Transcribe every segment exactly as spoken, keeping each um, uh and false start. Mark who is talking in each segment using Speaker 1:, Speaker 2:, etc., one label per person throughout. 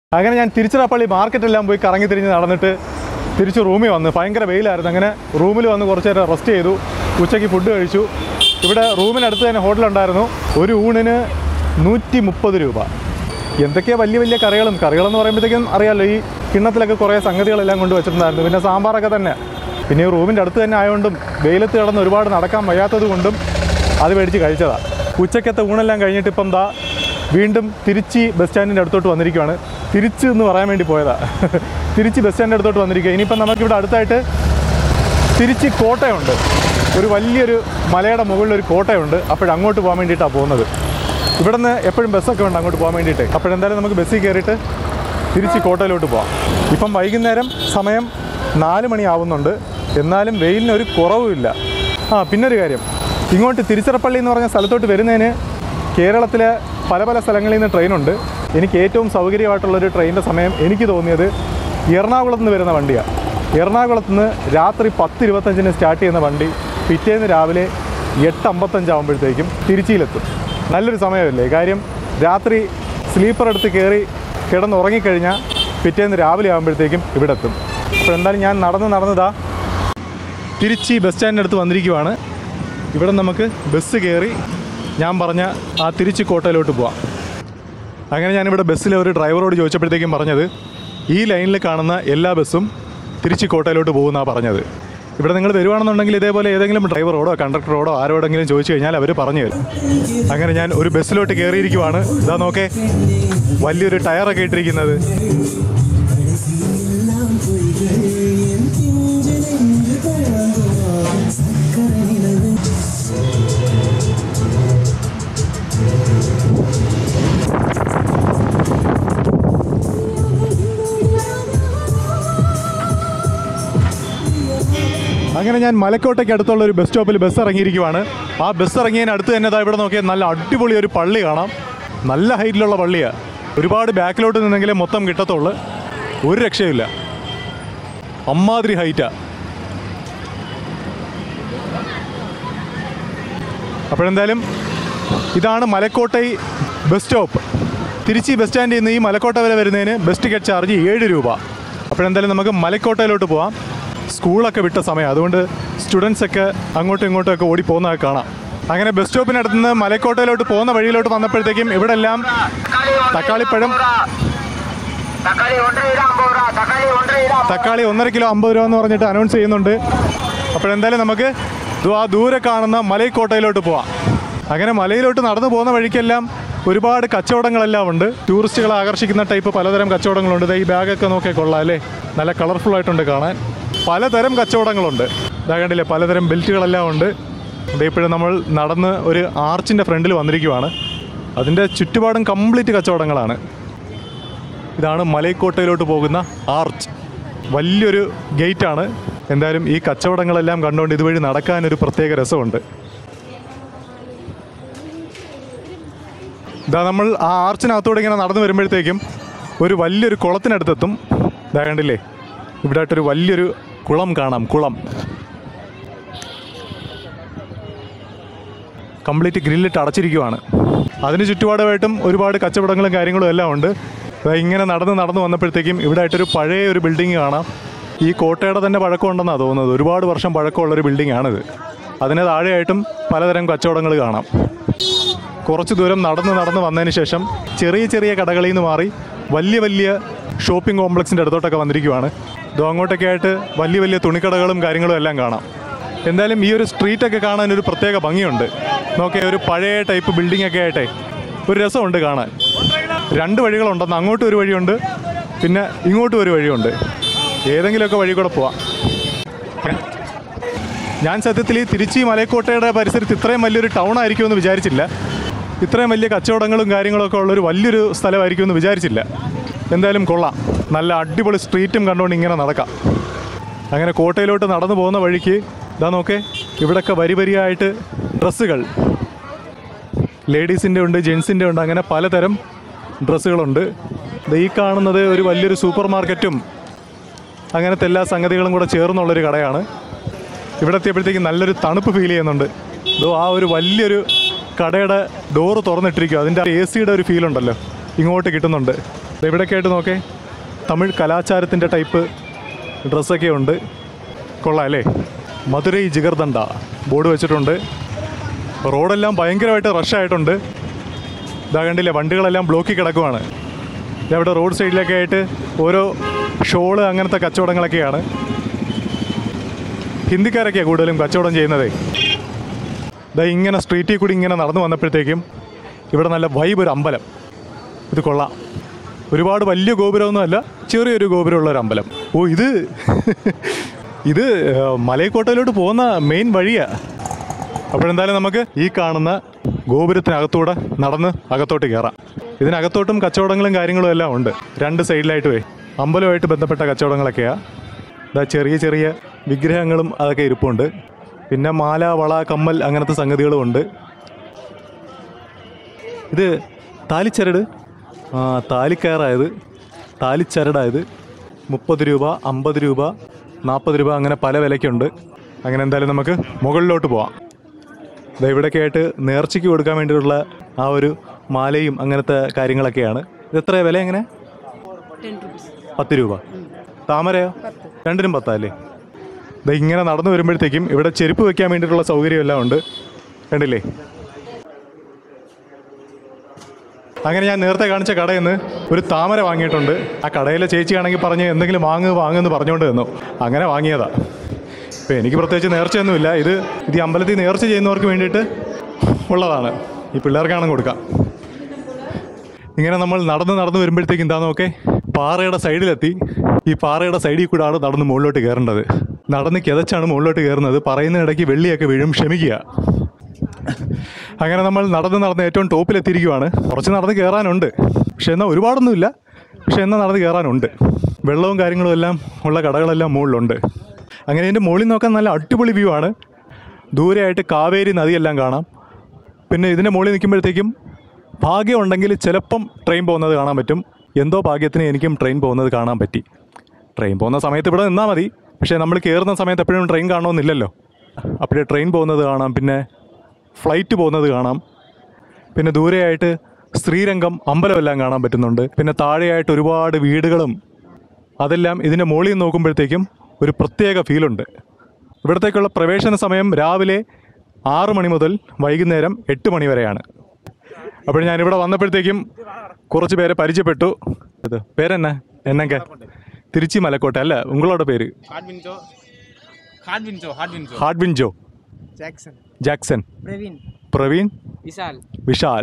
Speaker 1: അങ്ങനെ ഞാൻ തിരുച്ചിറപ്പള്ളി മാർക്കറ്റെല്ലാം പോയി കറങ്ങി തിരിഞ്ഞ് നടന്നിട്ട് തിരിച്ച് റൂമിൽ വന്ന് ഭയങ്കര വെയിലായിരുന്നു. അങ്ങനെ റൂമിൽ വന്ന് കുറച്ച് നേരം റെസ്റ്റ് ചെയ്തു. ഉച്ചയ്ക്ക് ഫുഡ് കഴിച്ചു. ഇവിടെ റൂമിനടുത്ത് തന്നെ ഹോട്ടലുണ്ടായിരുന്നു. ഒരു ഊണിന് നൂറ്റി മുപ്പത് രൂപ. എന്തൊക്കെയാണ് വലിയ വലിയ കറികളും കറികളെന്ന് പറയുമ്പോഴത്തേക്കും അറിയാമല്ലോ, ഈ കിണ്ണത്തിലൊക്കെ കുറേ സംഗതികളെല്ലാം കൊണ്ട് വെച്ചിട്ടുണ്ടായിരുന്നു. പിന്നെ സാമ്പാറൊക്കെ തന്നെ. പിന്നെ ഈ റൂമിൻ്റെ അടുത്ത് തന്നെ ആയതുകൊണ്ടും വെയിലത്ത് കിടന്ന് ഒരുപാട് നടക്കാൻ വയ്യാത്തത് കൊണ്ടും അത് മേടിച്ച് കഴിച്ചതാണ്. ഉച്ചക്കത്തെ ഊണെല്ലാം കഴിഞ്ഞിട്ട് ഇപ്പം ദാ വീണ്ടും തിരുച്ചി ബസ് സ്റ്റാൻഡിൻ്റെ അടുത്തോട്ട് വന്നിരിക്കുകയാണ്. തിരിച്ച് എന്ന് പറയാൻ വേണ്ടി പോയതാണ്. തിരുച്ചി ബസ് സ്റ്റാൻഡിൻ്റെ അടുത്തോട്ട് വന്നിരിക്കുക. ഇനിയിപ്പം നമുക്കിവിടെ അടുത്തായിട്ട് തിരുച്ചി കോട്ടയുണ്ട്. ഒരു വലിയൊരു മലയുടെ മുകളിലൊരു കോട്ടയുണ്ട്. അപ്പോഴങ്ങോട്ട് പോകാൻ വേണ്ടിയിട്ടാണ് പോകുന്നത്. ഇവിടെ നിന്ന് എപ്പോഴും ബസ്സൊക്കെ ഉണ്ട് അങ്ങോട്ട് പോകാൻ വേണ്ടിയിട്ട്. അപ്പോഴെന്തായാലും നമുക്ക് ബസ്സിൽ കയറിയിട്ട് തിരിച്ച് കോട്ടയിലോട്ട് പോകാം. ഇപ്പം വൈകുന്നേരം സമയം നാല് മണിയാവുന്നുണ്ട്. എന്നാലും വെയിലിന് ഒരു കുറവുമില്ല. ആ പിന്നൊരു കാര്യം, ഇങ്ങോട്ട് തിരുച്ചിറപ്പള്ളി എന്ന് പറഞ്ഞ സ്ഥലത്തോട്ട് വരുന്നതിന് കേരളത്തിലെ പല പല സ്ഥലങ്ങളിൽ നിന്ന് ട്രെയിനുണ്ട്. എനിക്ക് ഏറ്റവും സൗകര്യമായിട്ടുള്ളൊരു ട്രെയിനിൻ്റെ സമയം എനിക്ക് തോന്നിയത് എറണാകുളത്ത് നിന്ന് വരുന്ന വണ്ടിയാണ്. എറണാകുളത്ത് നിന്ന് രാത്രി പത്ത് ഇരുപത്തഞ്ചിന് സ്റ്റാർട്ട് ചെയ്യുന്ന വണ്ടി പിറ്റേന്ന് രാവിലെ എട്ട് അമ്പത്തഞ്ചാകുമ്പോഴത്തേക്കും തിരുച്ചിയിലെത്തും. നല്ലൊരു സമയമല്ലേ? കാര്യം രാത്രി സ്ലീപ്പർ എടുത്ത് കയറി കിടന്നുറങ്ങിക്കഴിഞ്ഞാൽ പിറ്റേന്ന് രാവിലെ ആകുമ്പോഴത്തേക്കും ഇവിടെ എത്തും. അപ്പോൾ എന്തായാലും ഞാൻ നടന്ന് നടന്നതാ തിരുച്ചി ബസ് സ്റ്റാൻഡിൻ്റെ അടുത്ത് വന്നിരിക്കുവാണ്. ഇവിടെ നമുക്ക് ബസ് കയറി ഞാൻ പറഞ്ഞ ആ തിരുച്ചി കോട്ടയിലോട്ട് പോവാം. അങ്ങനെ ഞാനിവിടെ ബസ്സിലെ ഒരു ഡ്രൈവറോട് ചോദിച്ചപ്പോഴത്തേക്കും പറഞ്ഞത് ഈ ലൈനിൽ കാണുന്ന എല്ലാ ബസ്സും തിരുച്ചി കോട്ടയിലോട്ട് പോകുമെന്നാണ് പറഞ്ഞത്. ഇവിടെ നിങ്ങൾ വരുവാണെന്നുണ്ടെങ്കിൽ ഇതേപോലെ ഏതെങ്കിലും ഡ്രൈവറോടോ കണ്ടക്ടറോടോ ആരോടെങ്കിലും ചോദിച്ചു കഴിഞ്ഞാൽ അവർ പറഞ്ഞു തരും. അങ്ങനെ ഞാൻ ഒരു ബസ്സിലോട്ട് കയറിയിരിക്കുവാണ്. ഇതാ നോക്കേ, വലിയൊരു ടയറൊക്കെ ഇട്ടിരിക്കുന്നത്. അങ്ങനെ ഞാൻ മലക്കോട്ടയ്ക്ക് അടുത്തുള്ള ഒരു ബസ് സ്റ്റോപ്പിൽ ബസ് ഇറങ്ങിയിരിക്കുവാണ്. ആ ബസ് ഇറങ്ങിയതിന് അടുത്ത് തന്നെ ഇതാ ഇവിടെ നോക്കിയാൽ നല്ല അടിപൊളി ഒരു പള്ളി കാണാം. നല്ല ഹൈറ്റിലുള്ള പള്ളിയാണ്. ഒരുപാട് ബാക്കിലോട്ട് നിന്നെങ്കിലേ മൊത്തം കിട്ടത്തുള്ളൂ. ഒരു രക്ഷയില്ല, അമ്മാതിരി ഹൈറ്റാ. അപ്പോഴെന്തായാലും ഇതാണ് Malaikottai bus stop. Trichy bus സ്റ്റാൻഡിൽ നിന്ന് ഈ മലക്കോട്ട വരെ വരുന്നതിന് ബസ് ടിക്കറ്റ് ചാർജ് ഏഴ് രൂപ. അപ്പോഴെന്തായാലും നമുക്ക് മലക്കോട്ടയിലോട്ട് പോവാം. സ്കൂളൊക്കെ വിട്ട സമയം, അതുകൊണ്ട് സ്റ്റുഡൻസൊക്കെ അങ്ങോട്ടും ഇങ്ങോട്ടും ഒക്കെ ഓടി പോകുന്നതൊക്കെ കാണാം. അങ്ങനെ ബസ് സ്റ്റോപ്പിനടുത്ത് നിന്ന് മലക്കോട്ടയിലോട്ട് പോകുന്ന വഴിയിലോട്ട് വന്നപ്പോഴത്തേക്കും ഇവിടെ എല്ലാം തക്കാളിപ്പഴം തക്കാളി ഒന്നര കിലോ അമ്പത് രൂപ എന്ന് പറഞ്ഞിട്ട് അനൗൺസ് ചെയ്യുന്നുണ്ട്. അപ്പോഴെന്തായാലും നമുക്ക് ആ ദൂരെ കാണുന്ന മലൈക്കോട്ടയിലോട്ട് പോവാം. അങ്ങനെ മലയിലോട്ട് നടന്നു പോകുന്ന വഴിക്കെല്ലാം ഒരുപാട് കച്ചവടങ്ങളെല്ലാം ഉണ്ട്. ടൂറിസ്റ്റുകളെ ആകർഷിക്കുന്ന ടൈപ്പ് പലതരം കച്ചവടങ്ങളുണ്ട്. ഈ ബാഗൊക്കെ നോക്കിയാൽ കൊള്ളാം അല്ലേ? നല്ല കളർഫുൾ ആയിട്ടുണ്ട് കാണാൻ. പലതരം കച്ചവടങ്ങളുണ്ട്. ഇതാ കണ്ടില്ലേ, പലതരം ബെൽറ്റുകളെല്ലാം ഉണ്ട്. ഇപ്പോഴും നമ്മൾ നടന്ന് ഒരു ആർച്ചിൻ്റെ ഫ്രണ്ടിൽ വന്നിരിക്കുവാണ്. അതിൻ്റെ ചുറ്റുപാടും കംപ്ലീറ്റ് കച്ചവടങ്ങളാണ്. ഇതാണ് മലൈക്കോട്ടയിലോട്ട് പോകുന്ന ആർച്ച്. വലിയൊരു ഗേറ്റാണ്. എന്തായാലും ഈ കച്ചവടങ്ങളെല്ലാം കണ്ടുകൊണ്ട് ഇതുവഴി നടക്കാനൊരു പ്രത്യേക രസമുണ്ട്. ഇതാ നമ്മൾ ആ ആർച്ചിനകത്തൂടെ ഇങ്ങനെ നടന്നു വരുമ്പോഴത്തേക്കും ഒരു വലിയൊരു കുളത്തിനടുത്തെത്തും. ഇതാ കണ്ടില്ലേ, ഇവിടെ ആയിട്ടൊരു വലിയൊരു കുളം കാണാം. കുളം കംപ്ലീറ്റ് ഗ്രില്ലിട്ട് അടച്ചിരിക്കുവാണ്. അതിന് ചുറ്റുപാടുമായിട്ടും ഒരുപാട് കച്ചവടങ്ങളും കാര്യങ്ങളും എല്ലാം ഉണ്ട്. ഇങ്ങനെ നടന്ന് നടന്ന് വന്നപ്പോഴത്തേക്കും ഇവിടെ ആയിട്ടൊരു പഴയ ഒരു ബിൽഡിങ് കാണാം. ഈ കോട്ടയുടെ തന്നെ പഴക്കമുണ്ടെന്നാണ് തോന്നുന്നത്. ഒരുപാട് വർഷം പഴക്കമുള്ളൊരു ബിൽഡിംഗ് ആണിത്. അതിന് താഴെയായിട്ടും പലതരം കച്ചവടങ്ങൾ കാണാം. കുറച്ച് ദൂരം നടന്ന് നടന്ന് വന്നതിന് ശേഷം ചെറിയ ചെറിയ കടകളിൽ നിന്ന് മാറി വലിയ വലിയ ഷോപ്പിംഗ് കോംപ്ലക്സിൻ്റെ അടുത്തോട്ടൊക്കെ വന്നിരിക്കുവാണ്. ഇതോ അങ്ങോട്ടൊക്കെ ആയിട്ട് വലിയ വലിയ തുണിക്കടകളും കാര്യങ്ങളും എല്ലാം കാണാം. എന്തായാലും ഈ ഒരു സ്ട്രീറ്റൊക്കെ കാണാൻ ഒരു പ്രത്യേക ഭംഗിയുണ്ട്. നോക്കിയാൽ ഒരു പഴയ ടൈപ്പ് ബിൽഡിംഗ് ഒക്കെ ആയിട്ടേ ഒരു രസമുണ്ട് കാണാൻ. രണ്ട് വഴികളുണ്ടെന്ന്, അങ്ങോട്ടും ഒരു വഴിയുണ്ട്, പിന്നെ ഇങ്ങോട്ടും ഒരു വഴിയുണ്ട്. ഏതെങ്കിലുമൊക്കെ വഴി കൂടെ പോവാം. ഞാൻ സത്യത്തിൽ ഈ തിരുച്ചി മലൈക്കോട്ടയുടെ പരിസരത്ത് ഇത്രയും വലിയൊരു ടൗൺ ആയിരിക്കുമെന്ന് വിചാരിച്ചില്ല. ഇത്രയും വലിയ കച്ചവടങ്ങളും കാര്യങ്ങളൊക്കെ ഉള്ളൊരു വലിയൊരു സ്ഥലമായിരിക്കുമെന്ന് വിചാരിച്ചില്ല. എന്തായാലും കൊള്ളാം. നല്ല അടിപൊളി സ്ട്രീറ്റും കണ്ടുകൊണ്ട് ഇങ്ങനെ നടക്കാം. അങ്ങനെ കോട്ടയിലോട്ട് നടന്നു പോകുന്ന വഴിക്ക് ഇതാ നോക്കേ, ഇവിടെയൊക്കെ വരി വരിയായിട്ട് ഡ്രസ്സുകൾ, ലേഡീസിൻ്റെ ഉണ്ട്, ജെൻസിൻ്റെ ഉണ്ട്, അങ്ങനെ പലതരം ഡ്രസ്സുകളുണ്ട്. ഈ കാണുന്നത് ഒരു വലിയൊരു സൂപ്പർ മാർക്കറ്റും അങ്ങനത്തെ എല്ലാ സംഗതികളും കൂടെ ചേർന്നുള്ളൊരു കടയാണ്. ഇവിടെ എത്തിയപ്പോഴത്തേക്കും നല്ലൊരു തണുപ്പ് ഫീൽ ചെയ്യുന്നുണ്ട്. ഇതോ ആ ഒരു വലിയൊരു കടയുടെ ഡോറ് തുറന്നിട്ടിരിക്കുക. അതിൻ്റെ എ സിയുടെ ഒരു ഫീലുണ്ടല്ലോ ഇങ്ങോട്ട് കിട്ടുന്നുണ്ട്. ഇവിടെയൊക്കെ ആയിട്ട് നോക്കേ, തമിഴ് കലാചാരത്തിൻ്റെ ടൈപ്പ് ഡ്രസ്സൊക്കെ ഉണ്ട്. കൊള്ളാം അല്ലേ? മധുരൈ ജിഗർദണ്ഡ ബോർഡ് വെച്ചിട്ടുണ്ട്. റോഡെല്ലാം ഭയങ്കരമായിട്ട് റഷായിട്ടുണ്ട്. ഇതാ കണ്ടില്ലേ, വണ്ടികളെല്ലാം ബ്ലോക്കിൽ കിടക്കുവാണ്. ഇതവിടെ റോഡ് സൈഡിലൊക്കെ ആയിട്ട് ഓരോ ഷോള് അങ്ങനത്തെ കച്ചവടങ്ങളൊക്കെയാണ്. ഹിന്ദിക്കാരൊക്കെയാണ് കൂടുതലും കച്ചവടം ചെയ്യുന്നതേ. ഇതാ ഇങ്ങനെ സ്ട്രീറ്റിൽ കൂടി ഇങ്ങനെ നടന്നു വന്നപ്പോഴത്തേക്കും ഇവിടെ നല്ല വൈബ് ഒരു അമ്പലം. ഇത് കൊള്ളാം. ഒരുപാട് വലിയ ഗോപുരമൊന്നുമല്ല, ചെറിയൊരു ഗോപുരമുള്ളൊരു അമ്പലം. ഓ, ഇത് ഇത് മലയക്കോട്ടയിലോട്ട് പോകുന്ന മെയിൻ വഴിയാണ്. അപ്പോഴെന്തായാലും നമുക്ക് ഈ കാണുന്ന ഗോപുരത്തിനകത്തൂടെ നടന്ന് അകത്തോട്ട് കയറാം. ഇതിനകത്തോട്ടും കച്ചവടങ്ങളും കാര്യങ്ങളും എല്ലാം ഉണ്ട്. രണ്ട് സൈഡിലായിട്ട് പോയി അമ്പലവുമായിട്ട് ബന്ധപ്പെട്ട കച്ചവടങ്ങളൊക്കെയാണ്. ഇതാ ചെറിയ ചെറിയ വിഗ്രഹങ്ങളും അതൊക്കെ ഇരിപ്പുണ്ട്. പിന്നെ മാല, വള, കമ്മൽ അങ്ങനത്തെ സംഗതികളും ഉണ്ട്. ഇത് താലിച്ചരട്, ആ താലിക്കയറായത്, താലിച്ചരടായത് മുപ്പത് രൂപ, അമ്പത് രൂപ, നാൽപ്പത് രൂപ, അങ്ങനെ പല വിലയ്ക്കുണ്ട്. അങ്ങനെ എന്തായാലും നമുക്ക് മുകളിലോട്ട് പോവാം. ഇതാ ഇവിടെയൊക്കെ ആയിട്ട് നേർച്ചയ്ക്ക് കൊടുക്കാൻ വേണ്ടിയിട്ടുള്ള ആ ഒരു മാലയും അങ്ങനത്തെ കാര്യങ്ങളൊക്കെയാണ്. ഇത് എത്ര വില? എങ്ങനെ? പത്ത് രൂപ. താമരയോ? രണ്ടിനും പത്താല്ലേ? ഇത് ഇങ്ങനെ നടന്നു വരുമ്പോഴത്തേക്കും ഇവിടെ ചെരുപ്പ് വെക്കാൻ വേണ്ടിയിട്ടുള്ള സൗകര്യമെല്ലാം ഉണ്ട്. കണ്ടില്ലേ? അങ്ങനെ ഞാൻ നേരത്തെ കാണിച്ച കടയിൽ നിന്ന് ഒരു താമര വാങ്ങിയിട്ടുണ്ട്. ആ കടയിലെ ചേച്ചിയാണെങ്കിൽ പറഞ്ഞ് എന്തെങ്കിലും വാങ്ങ് വാങ്ങുമെന്ന് പറഞ്ഞുകൊണ്ട് തന്നു. അങ്ങനെ വാങ്ങിയതാ. ഇപ്പം എനിക്ക് പ്രത്യേകിച്ച് നേർച്ചയൊന്നുമില്ല. ഇത് ഇത് ഈ അമ്പലത്തിൽ നേർച്ച ചെയ്യുന്നവർക്ക് വേണ്ടിയിട്ട് ഉള്ളതാണ്. ഈ പിള്ളേർക്കാണെങ്കിൽ കൊടുക്കാം. ഇങ്ങനെ നമ്മൾ നടന്ന് നടന്ന് വരുമ്പോഴത്തേക്കും എന്താ നോക്കേ, പാറയുടെ സൈഡിലെത്തി. ഈ പാറയുടെ സൈഡിൽ കൂടാണ് നടന്ന് മുകളിലോട്ട് കയറേണ്ടത്. നടന്ന് കിതച്ചാണ് മുകളിലോട്ട് കയറുന്നത്. പറയുന്നതിനിടയ്ക്ക് വെള്ളിയൊക്കെ വീഴും, ക്ഷമിക്കുക. അങ്ങനെ നമ്മൾ നടന്ന് നടന്ന് ഏറ്റവും ടോപ്പിലെത്തിയിരിക്കുവാണ്. കുറച്ച് നടന്ന് കയറാനുണ്ട്, പക്ഷെ എന്നാൽ ഒരുപാടൊന്നുമില്ല. പക്ഷെ എന്നാൽ നടന്ന് കയറാനുണ്ട്. വെള്ളവും കാര്യങ്ങളും എല്ലാം ഉള്ള കടകളെല്ലാം മുകളിലുണ്ട്. അങ്ങനെ ഇതിൻ്റെ മുകളിൽ നോക്കാൻ നല്ല അടിപൊളി വ്യൂ ആണ്. ദൂരെയായിട്ട് കാവേരി നദിയെല്ലാം കാണാം. പിന്നെ ഇതിൻ്റെ മുകളിൽ നിൽക്കുമ്പോഴത്തേക്കും ഭാഗ്യം ഉണ്ടെങ്കിൽ ചിലപ്പം ട്രെയിൻ പോകുന്നത് കാണാൻ പറ്റും. എന്തോ ഭാഗ്യത്തിന് എനിക്കും ട്രെയിൻ പോകുന്നത് കാണാൻ പറ്റി. ട്രെയിൻ പോകുന്ന സമയത്ത് ഇവിടെ നിന്നാൽ മതി. പക്ഷേ നമ്മൾ കയറുന്ന സമയത്ത് എപ്പോഴും ട്രെയിൻ കാണണമെന്നില്ലല്ലോ. അപ്പോഴേ ട്രെയിൻ പോകുന്നത് കാണാം, പിന്നെ ഫ്ലൈറ്റ് പോകുന്നത് കാണാം. പിന്നെ ദൂരെയായിട്ട് ശ്രീരംഗം അമ്പലമെല്ലാം കാണാൻ പറ്റുന്നുണ്ട്. പിന്നെ താഴെയായിട്ട് ഒരുപാട് വീടുകളും അതെല്ലാം ഇതിൻ്റെ മുകളിൽ നിന്ന് നോക്കുമ്പോഴത്തേക്കും ഒരു പ്രത്യേക ഫീലുണ്ട്. ഇവിടത്തേക്കുള്ള പ്രവേശന സമയം രാവിലെ ആറ് മണി മുതൽ വൈകുന്നേരം എട്ട് മണി വരെയാണ്. അപ്പോൾ ഞാനിവിടെ വന്നപ്പോഴത്തേക്കും കുറച്ച് പേരെ പരിചയപ്പെട്ടു. ഇത് പേരെന്നാ? എന്നൊക്കെ തിരുച്ചി മലക്കോട്ടെ അല്ല, ഉങ്ങളോட പേര്? Hardwin Joe, Jackson, Praveen, Vishal,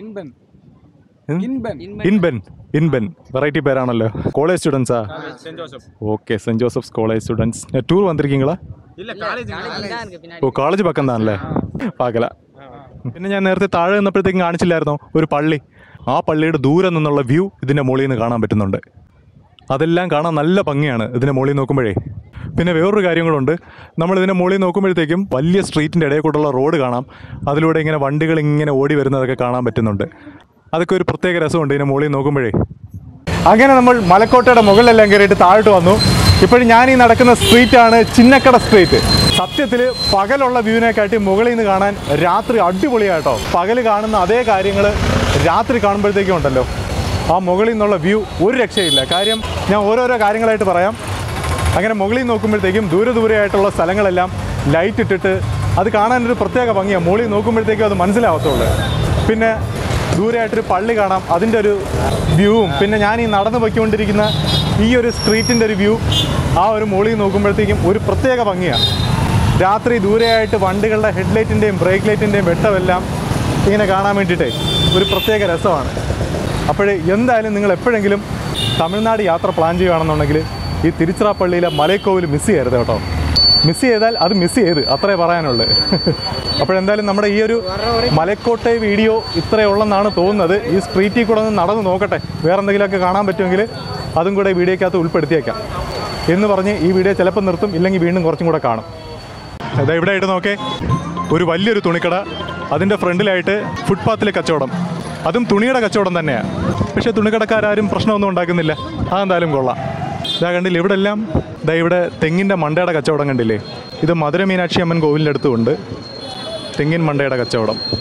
Speaker 1: Inban. Inban variety പേരാണല്ലോ. കോളേജ് സ്റ്റുഡൻസാ? Okay, Saint Joseph's college students. Tour വന്നിരിക്കீங்களா? ഓ, കോളേജ് പക്കം താനല്ലേ? പാക്കല. പിന്നെ ഞാൻ നേരത്തെ താഴെ നിന്നപ്പോഴത്തേക്കും കാണിച്ചില്ലായിരുന്നോ ഒരു പള്ളി? ആ പള്ളിയുടെ ദൂരെ നിന്നുള്ള വ്യൂ ഇതിൻ്റെ മുകളിൽ നിന്ന് കാണാൻ പറ്റുന്നുണ്ട്. അതെല്ലാം കാണാൻ നല്ല ഭംഗിയാണ് ഇതിൻ്റെ മുകളിൽ നോക്കുമ്പോഴേ. പിന്നെ വേറൊരു കാര്യം കൂടെ, നമ്മളിതിൻ്റെ മുകളിൽ നോക്കുമ്പോഴത്തേക്കും വലിയ സ്ട്രീറ്റിൻ്റെ ഇടയിൽ കൂടെയുള്ള റോഡ് കാണാം. അതിലൂടെ ഇങ്ങനെ വണ്ടികൾ ഇങ്ങനെ ഓടി വരുന്നതൊക്കെ കാണാൻ പറ്റുന്നുണ്ട്. അതൊക്കെ ഒരു പ്രത്യേക രസമുണ്ട് ഇതിൻ്റെ മുകളിൽ നോക്കുമ്പോഴേ. അങ്ങനെ നമ്മൾ മലക്കോട്ടയുടെ മുകളിലെല്ലാം കയറിയിട്ട് താഴോട്ട് വന്നു. ഇപ്പോഴും ഞാൻ ഈ നടക്കുന്ന സ്ട്രീറ്റാണ് ചിന്നക്കട സ്ട്രീറ്റ്. സത്യത്തിൽ പകലുള്ള വ്യൂവിനെക്കാട്ടി മുകളിൽ നിന്ന് കാണാൻ രാത്രി അടിപൊളിയാട്ടോ. പകൽ കാണുന്ന അതേ കാര്യങ്ങൾ രാത്രി കാണുമ്പോഴത്തേക്കും ഉണ്ടല്ലോ, ആ മുകളിൽ നിന്നുള്ള വ്യൂ ഒരു രക്ഷയില്ല. കാര്യം ഞാൻ ഓരോരോ കാര്യങ്ങളായിട്ട് പറയാം. അങ്ങനെ മുകളിൽ നോക്കുമ്പോഴത്തേക്കും ദൂരെ ദൂരെയായിട്ടുള്ള സ്ഥലങ്ങളെല്ലാം ലൈറ്റ് ഇട്ടിട്ട് അത് കാണാനൊരു പ്രത്യേക ഭംഗിയാണ്. മുകളിൽ നോക്കുമ്പോഴത്തേക്കും അത് മനസ്സിലാവത്തുള്ളൂ. പിന്നെ ദൂരെയായിട്ടൊരു പള്ളി കാണാം, അതിൻ്റെ ഒരു വ്യൂവും, പിന്നെ ഞാൻ ഈ നടന്നു പോയിക്കൊണ്ടിരിക്കുന്ന ഈ ഒരു സ്ട്രീറ്റിൻ്റെ ഒരു വ്യൂ ആ ഒരു മുകളിൽ നോക്കുമ്പോഴത്തേക്കും ഒരു പ്രത്യേക ഭംഗിയാണ്. രാത്രി ദൂരെയായിട്ട് വണ്ടികളുടെ ഹെഡ്ലൈറ്റിൻ്റെയും ബ്രേക്ക് ലൈറ്റിൻ്റെയും വെട്ടമെല്ലാം ഇങ്ങനെ കാണാൻ വേണ്ടിയിട്ടേ ഒരു പ്രത്യേക രസമാണ്. അപ്പോൾ എന്തായാലും നിങ്ങൾ എപ്പോഴെങ്കിലും തമിഴ്നാട് യാത്ര പ്ലാൻ ചെയ്യുകയാണെന്നുണ്ടെങ്കിൽ ഈ തിരുച്ചിറപ്പള്ളിയിലെ മലൈക്കോവിൽ മിസ് ചെയ്യരുത് കേട്ടോ. മിസ് ചെയ്താൽ അത് മിസ് ചെയ്ത് അത്രേ പറയാനുള്ളൂ. അപ്പോഴെന്തായാലും നമ്മുടെ ഈ ഒരു മലക്കോട്ടെ വീഡിയോ ഇത്രയുള്ളെന്നാണ് തോന്നുന്നത്. ഈ സ്ട്രീറ്റിൽ കൂടെ ഒന്ന് നടന്ന് നോക്കട്ടെ, വേറെ എന്തെങ്കിലുമൊക്കെ കാണാൻ പറ്റുമെങ്കിൽ അതും കൂടെ വീഡിയോക്കകത്ത് ഉൾപ്പെടുത്തിയേക്കാം എന്ന് പറഞ്ഞ് ഈ വീഡിയോ ചിലപ്പോൾ നിർത്തും, ഇല്ലെങ്കിൽ വീണ്ടും കുറച്ചും കൂടെ കാണും. അതാ ഇവിടെ ആയിട്ട് നോക്കേ, ഒരു വലിയൊരു തുണിക്കട, അതിൻ്റെ ഫ്രണ്ടിലായിട്ട് ഫുട്പാത്തിൽ കച്ചവടം, അതും തുണിയുടെ കച്ചവടം തന്നെയാണ്. പക്ഷേ തുണിക്കടക്കാരും പ്രശ്നമൊന്നും ഉണ്ടാക്കുന്നില്ല. അതെന്തായാലും കൊള്ളാം. ഇതാ കണ്ടില്ലേ, ഇവിടെ എല്ലാം ഇതാ ഇവിടെ തെങ്ങിൻ്റെ മണ്ടയുടെ കച്ചവടം കണ്ടില്ലേ? ഇത് മധുര മീനാക്ഷി അമ്മൻ കോവിലിൻ്റെ അടുത്തുമുണ്ട് തെങ്ങിൻ മണ്ടയുടെ കച്ചവടം.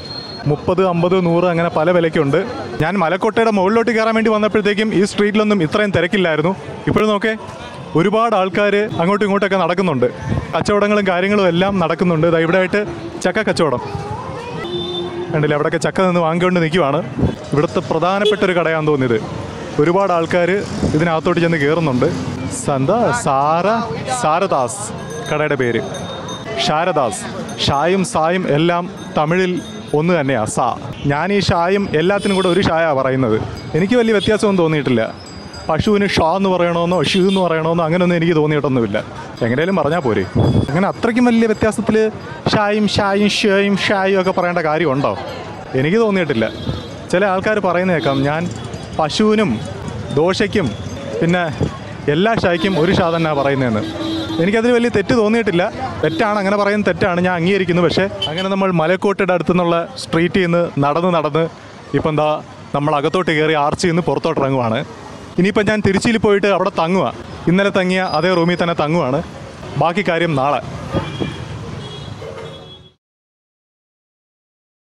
Speaker 1: മുപ്പത് അമ്പത് നൂറ് അങ്ങനെ പല വിലയ്ക്കുണ്ട്. ഞാൻ മലക്കോട്ടയുടെ മുകളിലോട്ട് കയറാൻ വേണ്ടി വന്നപ്പോഴത്തേക്കും ഈ സ്ട്രീറ്റിലൊന്നും ഇത്രയും തിരക്കില്ലായിരുന്നു. ഇപ്പോഴും നോക്കേ, ഒരുപാട് ആൾക്കാർ അങ്ങോട്ടും ഇങ്ങോട്ടൊക്കെ നടക്കുന്നുണ്ട്. കച്ചവടങ്ങളും കാര്യങ്ങളും എല്ലാം നടക്കുന്നുണ്ട്. ഇതാ ഇവിടെ ആയിട്ട് ചക്ക കച്ചവടം കണ്ടില്ല, അവിടെയൊക്കെ ചക്ക നിന്ന് വാങ്ങിക്കൊണ്ട് നിൽക്കുവാണ്. ഇവിടുത്തെ പ്രധാനപ്പെട്ട ഒരു കടയാണെന്ന് തോന്നിയത്. ഒരുപാട് ആൾക്കാർ ഇതിനകത്തോട്ട് ചെന്ന് കയറുന്നുണ്ട്. എന്താ സാര സാരദാസ് കടയുടെ പേര്, ശാരദാസ്. ഷായും സായും എല്ലാം തമിഴിൽ ഒന്ന് തന്നെയാണ്, സാ. ഞാൻ ഈ ഷായും എല്ലാത്തിനും കൂടെ ഒരു ഷായാണ് പറയുന്നത്. എനിക്ക് വലിയ വ്യത്യാസമൊന്നും തോന്നിയിട്ടില്ല. പശുവിന് ഷാ എന്ന് പറയണമെന്നോ ഷൂ എന്ന് പറയണമെന്നോ അങ്ങനെയൊന്നും എനിക്ക് തോന്നിയിട്ടൊന്നുമില്ല. എങ്ങനെയാലും പറഞ്ഞാൽ പോരെ. അങ്ങനെ അത്രയ്ക്കും വലിയ വ്യത്യാസത്തിൽ ഷായും ഷായും ഷേയും ഷായും ഒക്കെ പറയേണ്ട കാര്യമുണ്ടോ? എനിക്ക് തോന്നിയിട്ടില്ല. ചില ആൾക്കാർ പറയുന്ന കേൾക്കാം, ഞാൻ പശുവിനും ദോശയ്ക്കും പിന്നെ എല്ലാ ഷായ്ക്കും ഒരു ഷാ തന്നെയാണ് പറയുന്നതെന്ന്. എനിക്കതിൽ വലിയ തെറ്റ് തോന്നിയിട്ടില്ല. തെറ്റാണ്, അങ്ങനെ പറയുന്നത് തെറ്റാണ്, ഞാൻ അംഗീകരിക്കുന്നു. പക്ഷേ അങ്ങനെ നമ്മൾ മലക്കോട്ടയുടെ അടുത്തു നിന്നുള്ള സ്ട്രീറ്റിൽ നിന്ന് നടന്ന് നടന്ന് ഇപ്പം എന്താ നമ്മൾ അകത്തോട്ട് കയറി ആർച്ചിൽ നിന്ന് പുറത്തോട്ട് ഇറങ്ങുവാണ്. ഇനിയിപ്പം ഞാൻ തിരുച്ചിയിൽ പോയിട്ട് അവിടെ തങ്ങുക. ഇന്നലെ തങ്ങിയ അതേ റൂമിൽ തന്നെ തങ്ങുവാണ്. ബാക്കി കാര്യം നാളെ.